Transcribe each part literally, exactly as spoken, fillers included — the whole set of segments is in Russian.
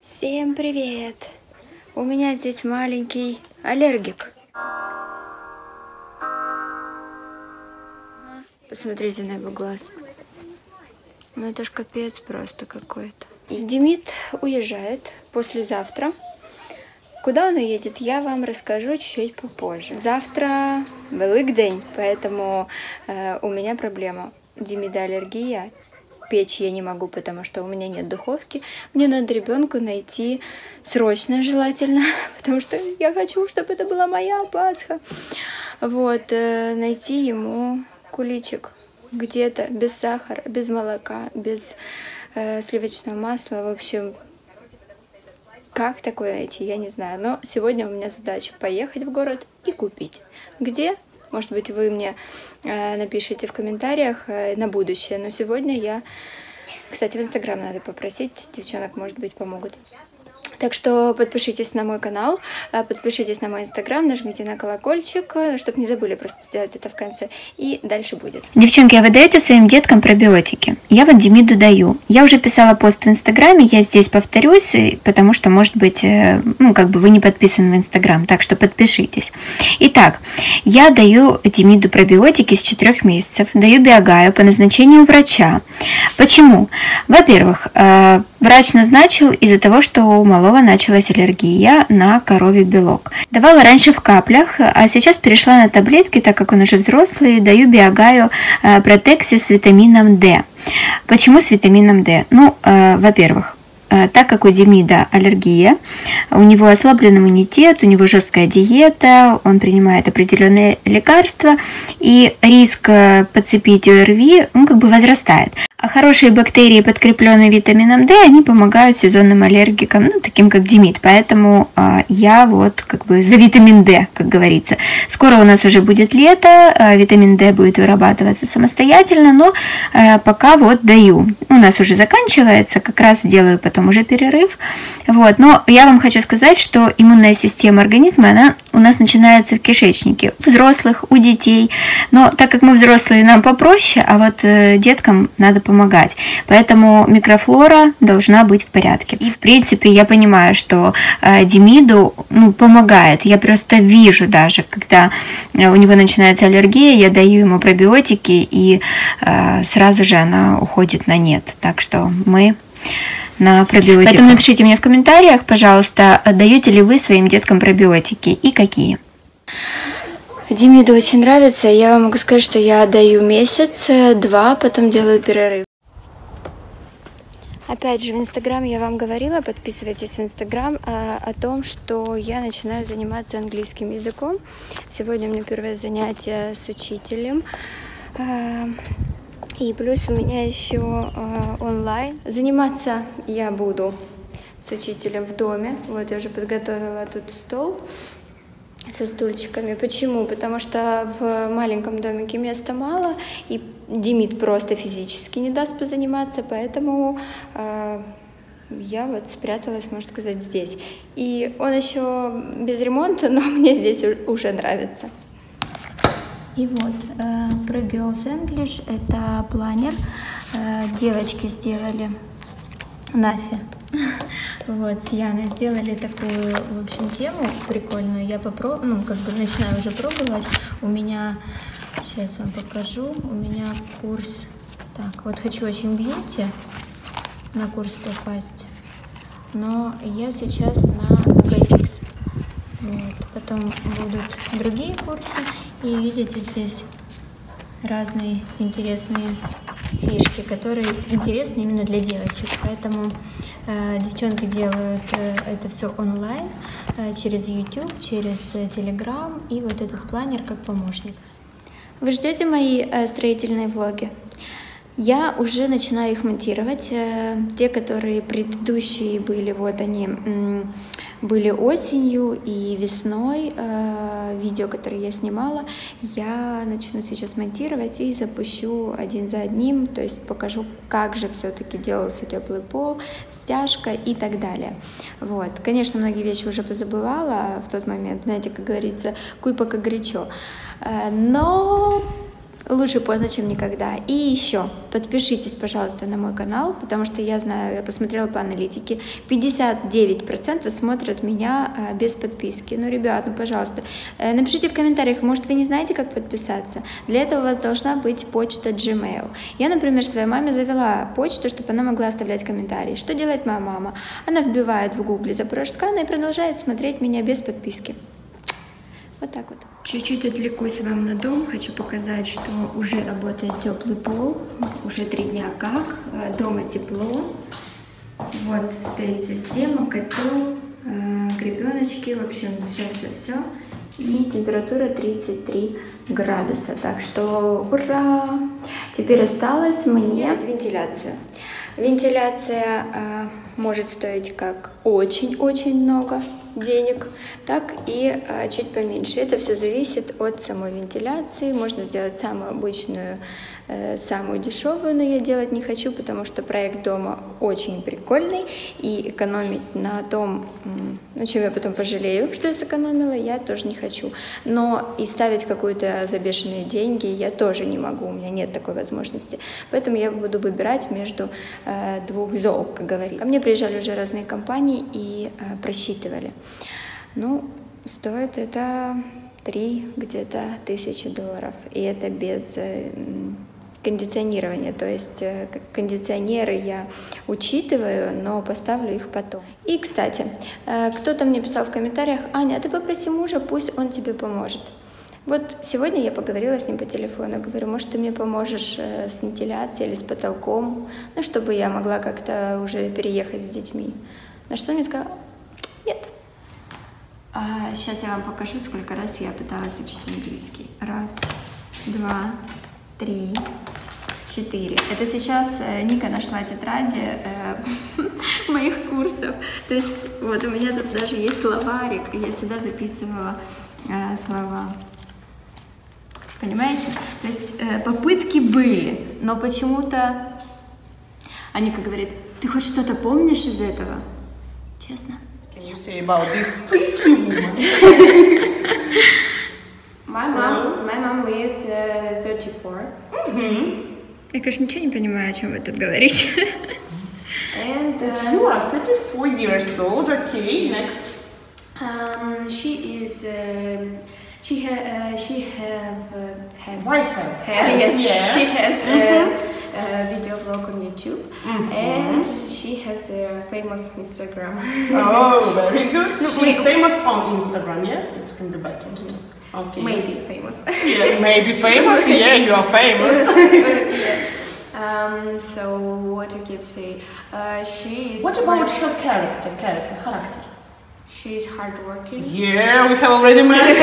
Всем привет! У меня здесь маленький аллергик. Посмотрите на его глаз. Ну это ж капец просто какой-то. И Демид уезжает послезавтра. Куда он уедет, я вам расскажу чуть-чуть попозже. Завтра Великдень, поэтому э, у меня проблема. У Демида аллергия. Печь я не могу, потому что у меня нет духовки. Мне надо ребенку найти срочно, желательно, потому что я хочу, чтобы это была моя Пасха. Вот, э, найти ему куличик где-то без сахара, без молока, без э, сливочного масла. В общем, как такое найти, я не знаю. Но сегодня у меня задача поехать в город и купить. Где? Может быть, вы мне э, напишите в комментариях э, на будущее. Но сегодня я... Кстати, в Инстаграм надо попросить. Девчонок, может быть, помогут. Так что подпишитесь на мой канал, подпишитесь на мой инстаграм, нажмите на колокольчик, чтобы не забыли просто сделать это в конце. И дальше будет. Девчонки, а вы даете своим деткам пробиотики? Я вот Демиду даю. Я уже писала пост в инстаграме, я здесь повторюсь, потому что, может быть, ну, как бы вы не подписаны в инстаграм, так что подпишитесь. Итак, я даю Демиду пробиотики с четырёх месяцев, даю биогаю по назначению врача. Почему? Во-первых, врач назначил из-за того, что у малого началась аллергия на коровий белок. Давала раньше в каплях, а сейчас перешла на таблетки, так как он уже взрослый. Даю биогаю Протекси с витамином D. Почему с витамином D? Ну, э, во-первых, так как у Демида аллергия, у него ослаблен иммунитет, у него жесткая диета, он принимает определенные лекарства, и риск подцепить ОРВИ, он как бы возрастает. А хорошие бактерии, подкрепленные витамином D, они помогают сезонным аллергикам, ну, таким как Демид. Поэтому э, я вот как бы за витамин D, как говорится. Скоро у нас уже будет лето, э, витамин D будет вырабатываться самостоятельно, но э, пока вот даю. У нас уже заканчивается, как раз делаю потом уже перерыв. Вот. Но я вам хочу сказать, что иммунная система организма, она у нас начинается в кишечнике. У взрослых, у детей. Но так как мы взрослые, нам попроще, а вот э, деткам надо помогать. помогать. Поэтому микрофлора должна быть в порядке. И в принципе я понимаю, что э, Демиду ну, помогает. Я просто вижу даже, когда э, у него начинается аллергия, я даю ему пробиотики, и э, сразу же она уходит на нет. Так что мы на пробиотиках. Поэтому напишите мне в комментариях, пожалуйста, даете ли вы своим деткам пробиотики и какие. Демиду очень нравится. Я вам могу сказать, что я даю месяц, два, потом делаю перерыв. Опять же, в Инстаграм я вам говорила, подписывайтесь в Инстаграм, о, о том, что я начинаю заниматься английским языком. Сегодня у меня первое занятие с учителем. И плюс у меня еще онлайн. Заниматься я буду с учителем в доме. Вот я уже подготовила тут стол со стульчиками. Почему? Потому что в маленьком домике места мало, и Демид просто физически не даст позаниматься, поэтому э, я вот спряталась, можно сказать, здесь. И он еще без ремонта, но мне здесь уже нравится. И вот, э, про Girls English, это планер. Э, девочки сделали Нафи. Вот, с Яной сделали такую, в общем, тему прикольную. Я попробую, ну, как бы начинаю уже пробовать. У меня, сейчас вам покажу, у меня курс, так, вот хочу очень бьюти на курс попасть, но я сейчас на Basics. Вот, потом будут другие курсы, и видите здесь разные интересные фишки, которые интересны именно для девочек. Поэтому э, девчонки делают э, это все онлайн, э, через YouTube, через э, Telegram, и вот этот планер как помощник. Вы ждете мои э, строительные влоги? Я уже начинаю их монтировать. Э, те, которые предыдущие были, вот они м, были осенью и весной. Э, видео, которые я снимала, я начну сейчас монтировать и запущу один за одним. То есть покажу, как же все-таки делался теплый пол, стяжка и так далее. Вот. Конечно, многие вещи уже позабывала в тот момент. Знаете, как говорится, куй пока горячо. Э, но лучше поздно, чем никогда. И еще, подпишитесь, пожалуйста, на мой канал, потому что я знаю, я посмотрела по аналитике, пятьдесят девять процентов смотрят меня а, без подписки. Ну, ребят, ну, пожалуйста, э, напишите в комментариях, может, вы не знаете, как подписаться? Для этого у вас должна быть почта Gmail. Я, например, своей маме завела почту, чтобы она могла оставлять комментарии. Что делает моя мама? Она вбивает в гугле Запорожскана и продолжает смотреть меня без подписки. Вот так вот. Чуть-чуть отвлекусь вам на дом. Хочу показать, что уже работает теплый пол. Уже три дня как. Дома тепло. Вот стоит система, котел, гребеночки. В общем, все-все-все. И температура тридцать три градуса. Так что ура! Теперь осталось мне вентиляцию. Вентиляция э, может стоить как очень-очень много денег, так и э, чуть поменьше. Это все зависит от самой вентиляции. Можно сделать самую обычную, э, самую дешевую, но я делать не хочу, потому что проект дома очень прикольный, и экономить на том, на чем я потом пожалею, что я сэкономила, я тоже не хочу. Но и ставить какую-то за бешеные деньги я тоже не могу, у меня нет такой возможности. Поэтому я буду выбирать между э, двух зол, как говорится. Ко мне приезжали уже разные компании и э, просчитывали. Ну, стоит это три где-то тысячи долларов, и это без э, кондиционирования, то есть э, кондиционеры я учитываю, но поставлю их потом. И, кстати, э, кто-то мне писал в комментариях: Аня, а ты попроси мужа, пусть он тебе поможет. Вот сегодня я поговорила с ним по телефону, говорю, может, ты мне поможешь э, с вентиляцией или с потолком, ну, чтобы я могла как-то уже переехать с детьми. На что он мне сказал: нет. А сейчас я вам покажу, сколько раз я пыталась учить английский. Раз, два, три, четыре. Это сейчас Ника нашла тетради э, моих курсов. То есть вот у меня тут даже есть словарик, и я сюда записывала э, слова. Понимаете? То есть э, попытки были, но почему-то Аника говорит: ты хоть что-то помнишь из этого? Честно? You say about this pretty woman. My mom, my mom is uh, thirty-four. Mm-hmm. Я, конечно, ничего не понимаю, о чем вы тут говорите. And uh, you are thirty-four years old. Okay, next. Um, she is. Uh, she ha uh, she have uh, has. White hair. hair yes. Yeah. She has Mm-hmm. a, a video blog on YouTube, Mm-hmm. and she has a famous Instagram. Oh, very good. No, She's wait. famous on Instagram. Yeah, it's gonna be better. Okay. Maybe famous. Yeah, maybe famous. Yeah, you are famous. Yeah. Um, so what I can say? Uh, she is. What about her character? Character, character. She is hardworking. Yeah, we have already met.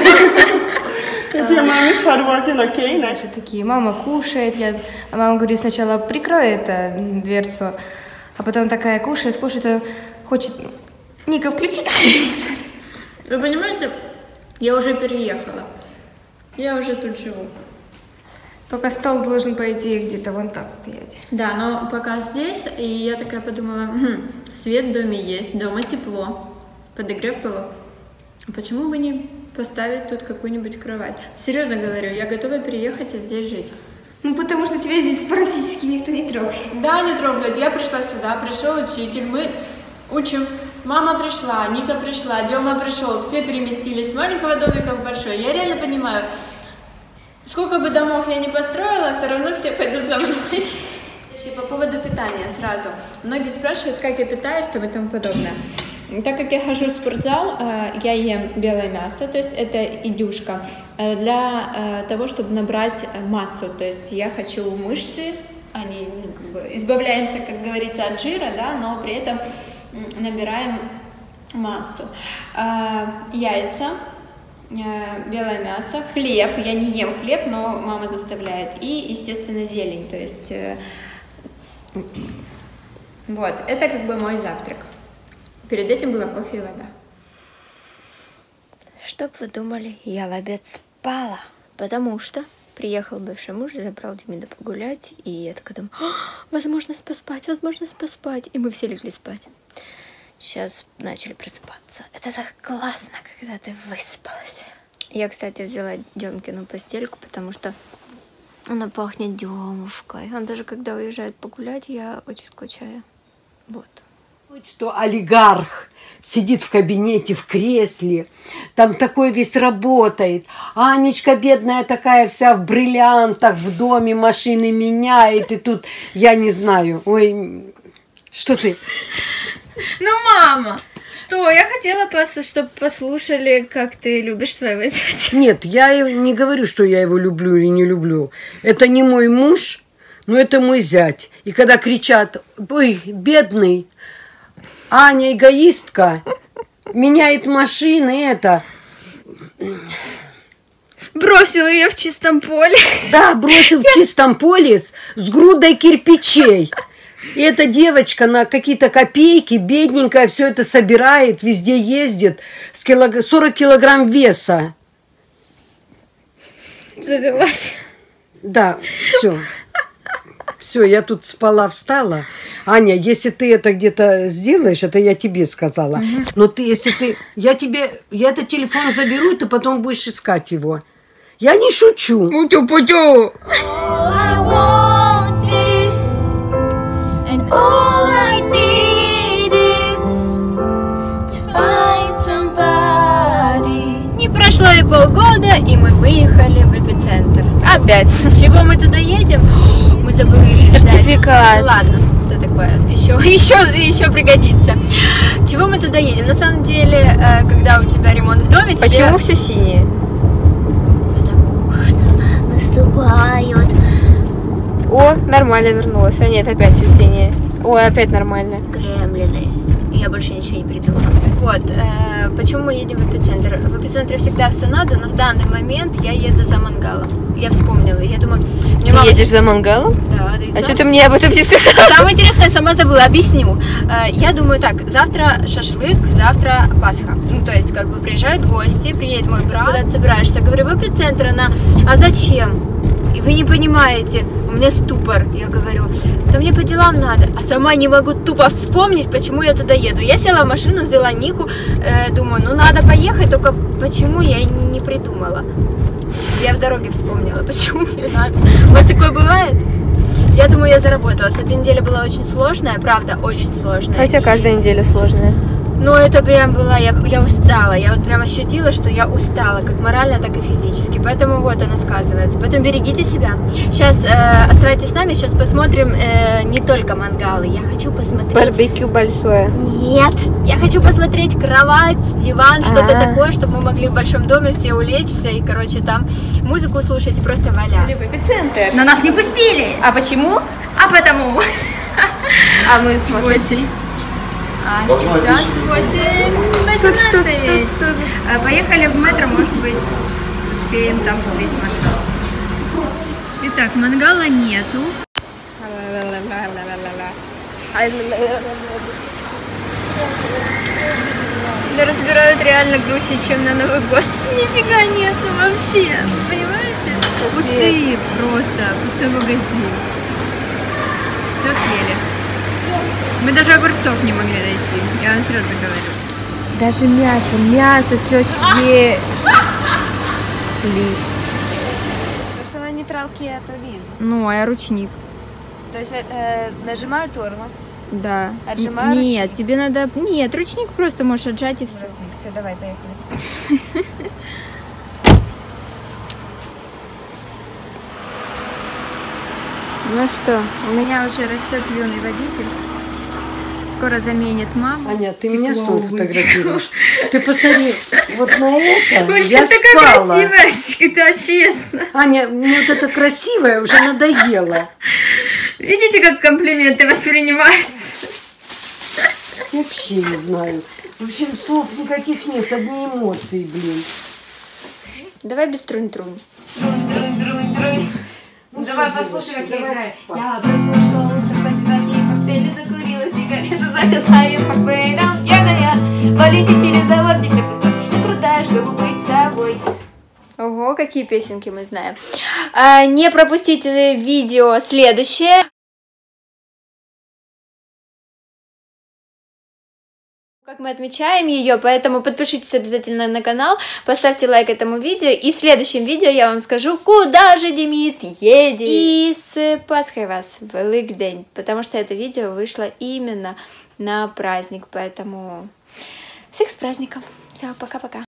Your mom is hardworking. Okay, next. Значит, такие, мама кушает, я... а мама говорит, сначала прикрой это, дверцу, а потом такая кушает, кушает, а хочет, Ника, включи телевизор. Вы понимаете, я уже переехала, я уже тут живу. Только стол должен, по идее, где-то вон там стоять. Да, но пока здесь, и я такая подумала, хм, свет в доме есть, дома тепло, подогрев полов, почему бы не поставить тут какую-нибудь кровать? Серьезно говорю, я готова переехать и здесь жить. Ну, потому что тебя здесь практически никто не трогает. Да, не трогают. Я пришла сюда, пришел учитель, мы учим. Мама пришла, Ника пришла, Дема пришел, все переместились с маленького домика в большой. Я реально понимаю, сколько бы домов я не построила, все равно все пойдут за мной. По поводу питания сразу. Многие спрашивают, как я питаюсь там и тому подобное. Так как я хожу в спортзал, я ем белое мясо, то есть это индюшка, для того, чтобы набрать массу. То есть я хочу мышцы, они, ну, как бы избавляемся, как говорится, от жира, да, но при этом набираем массу. Яйца, белое мясо, хлеб. Я не ем хлеб, но мама заставляет. И, естественно, зелень. То есть вот, это как бы мой завтрак. Перед этим было кофе и вода. Чтоб вы думали, я в обед спала, потому что приехал бывший муж, забрал Демида погулять, и я такая думаю, возможность поспать, возможность поспать, и мы все легли спать. Сейчас начали просыпаться. Это так классно, когда ты выспалась. Я, кстати, взяла Демкину постельку, потому что Она пахнет Демушкой. Он даже когда уезжает погулять, я очень скучаю. Вот. Что олигарх сидит в кабинете, в кресле, там такой весь работает. Анечка бедная такая вся в бриллиантах, в доме машины меняет. И тут, я не знаю, ой, что ты? Ну, мама, что? Я хотела, чтобы послушали, как ты любишь своего зятя. Нет, я не говорю, что я его люблю или не люблю. Это не мой муж, но это мой зять. И когда кричат, ой, бедный, Аня эгоистка, меняет машины, это... Бросил ее в чистом поле. Да, бросил в чистом поле с грудой кирпичей. И эта девочка на какие-то копейки, бедненькая, все это собирает, везде ездит, с килог... сорок килограмм веса. Завелась. Да, все. Все, я тут спала, встала. Аня, если ты это где-то сделаешь, это я тебе сказала. Угу. Но ты, если ты... Я тебе... Я этот телефон заберу, и ты потом будешь искать его. Я не шучу. Путю-путю. Не прошло и полгода, и мы выехали в эпицентр. Опять. Чего мы туда едем? Мы забыли сертификат. Ладно, что такое? Еще, еще, еще пригодится. Чего мы туда едем? На самом деле, когда у тебя ремонт в доме, тебе... Почему все синее? Потому что наступают. О, нормально вернулась. А нет, опять все синее. Ой, опять нормально. Гремлины. Я больше ничего не придумала. Вот, э, почему мы едем в эпицентр? В эпицентре всегда все надо, но в данный момент я еду за мангалом. Я вспомнила, я думаю... Ты мама... едешь за мангалом? Да, да. А что ты мне об этом не сказала? Самое интересное, я сама забыла, объясню. Э, я думаю так, завтра шашлык, завтра Пасха. Ну, то есть, как бы приезжают гости, приедет мой брат, куда ты собираешься? Я говорю, в эпицентр, она, а зачем? И вы не понимаете, у меня ступор. Я говорю, да мне по делам надо. А сама не могу тупо вспомнить, почему я туда еду. Я села в машину, взяла Нику, э, думаю, ну надо поехать, только почему я не придумала. Я в дороге вспомнила, почему мне надо. У вас такое бывает? Я думаю, я заработалась. Эта неделя была очень сложная, правда, очень сложная. Хотя и... каждая неделя сложная. Ну, это прям была, я, я устала, я вот прям ощутила, что я устала, как морально, так и физически, поэтому вот оно сказывается. Поэтому берегите себя. Сейчас э, оставайтесь с нами, сейчас посмотрим э, не только мангалы, я хочу посмотреть... Барбекю большое. Нет, я хочу посмотреть кровать, диван, что-то такое, чтобы мы могли в большом доме все улечься и, короче, там музыку слушать и просто валяться. В эпицентр. Но нас не пустили. А почему? А потому. А мы смотрим. А сейчас восемь. Поехали в метро, может быть, успеем там купить мангал. Итак, мангала нету. Да разбирают реально круче, чем на Новый год. Нифига нету вообще, понимаете? Пустые просто, пустой магазин. Все съели. Мы даже огурцов не могли найти, я вам серьезно говорю. Даже мясо, мясо все съели. То, что на нейтралке, я это вижу. Ну, а я ручник. То есть э, нажимаю тормоз. Да. Отжимаю Нет, ручник. тебе надо... Нет, ручник просто можешь отжать и все. Все, давай, поехали. Ну что, у меня уже растет юный водитель. Скоро заменит маму. Аня, ты меня с тобой фотографируешь? Ты посмотри, вот на это Вы я что спала. такая красивая всегда, честно. Аня, мне вот это красивое уже надоело. Видите, как комплименты воспринимаются? Вообще не знаю. В общем, слов никаких нет, одни эмоции, блин. Давай без трунь-трунь. Трунь-трунь-трунь-трунь. Ну, давай что, послушай, девочки, как я играю. спать. Я бросила школу, захватила дней, коктейли, закурила сигарету, залила и попейдал. Я горят, полечи через забор, теперь достаточно крутая, чтобы быть с собой. Ого, какие песенки мы знаем. А, не пропустите видео следующее. Как мы отмечаем ее, поэтому подпишитесь обязательно на канал, поставьте лайк этому видео, и в следующем видео я вам скажу, куда же Демид едет. И с Пасхой вас, Великдень, потому что это видео вышло именно на праздник, поэтому всех с праздником. Все, пока-пока.